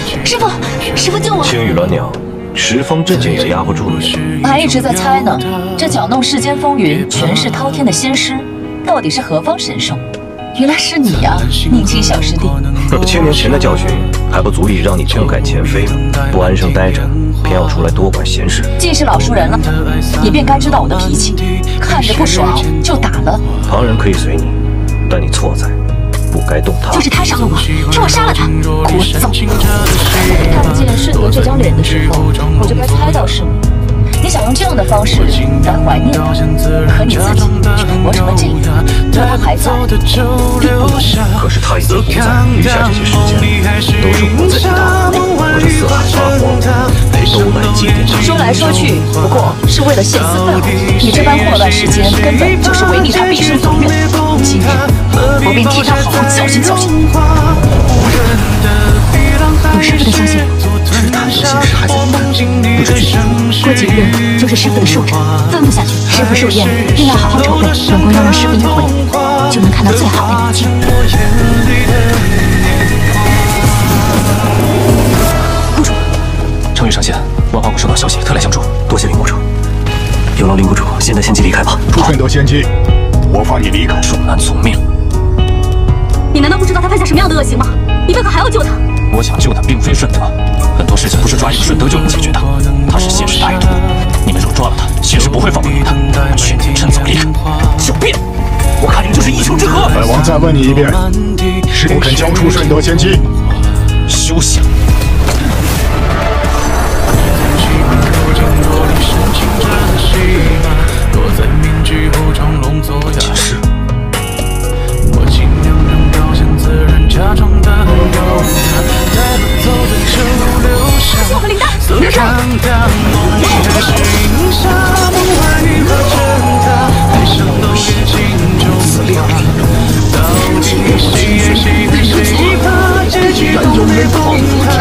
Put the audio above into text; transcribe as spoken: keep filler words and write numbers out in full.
师傅，师傅救我！ 青羽鸾鸟，十方阵剑也压不住你。 还一直在猜呢，这搅弄世间风云、权势滔天的仙师，到底是何方神圣？原来是你呀、啊，宁青小师弟。 千年前的教训还不足以让你痛改前非吗？不安生待着，偏要出来多管闲事。 既是老熟人了，也便该知道我的脾气，看着不爽就打了。 旁人可以随你，但你错在不该动他。 就是他伤了我，是我杀了他，聒噪！看见顺德这张脸的时候，我就该猜到是你。你想用这样的方式来怀念他，可你自己却活成了这样。若他还在，并不容易。 可是他已经不在，余下这些时间都是我在替他或者四海八荒都来祭奠他。 说来说去，不过是为了现私愤而已。你这般混乱时间，根本就是违逆他毕生所愿。今日我便替他好好教训教训你。有师傅的消息， 是他的心事还在不知去过几日就是师傅的寿辰，吩咐下去，师傅寿宴定要好好筹备。本宫要让师傅一回，就能看到最好的宁静。公主， 程宇上仙，万花谷收到消息，特来相助，多谢林公主。有劳林公主现在先机离开吧。 出顺德仙姬，我放你离开。 恕难从命。 你难道不知道他犯下什么样的恶行吗？你为何还要救他？ 我想救他，并非顺德，很多事情不是抓一个顺德就能解决的。他是谢氏歹徒，你们若抓了他，谢氏不会放过你的。劝你趁早离开。小便，我看你们就是一丘之貉。 本王再问你一遍，是不肯交出顺德仙姬？ 休想！解释。 我和林丹，离开！ 此两人，岂不是情绪？然有人狂呼天